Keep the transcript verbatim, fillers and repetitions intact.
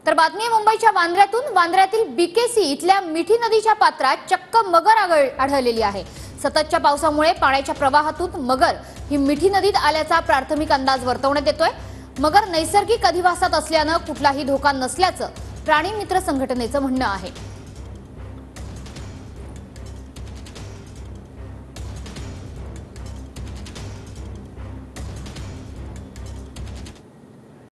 तर बातमी आहे मुंबईच्या वांद्र्यातून। वांद्र्यातील बीकेसी इथल्या मिठी नदीच्या पात्रात चक्क मगर आढळलेली आहे। सततच्या पावसामुळे पाण्याच्या प्रवाहातून मगर ही मिठी नदीत आल्याचा प्राथमिक अंदाज वर्तवण्यात येतोय। मगर नैसर्गिक अधिवासात असल्याने कुठलाही धोका नसल्याचं प्राणी मित्र संघटनेचं म्हणणं आहे।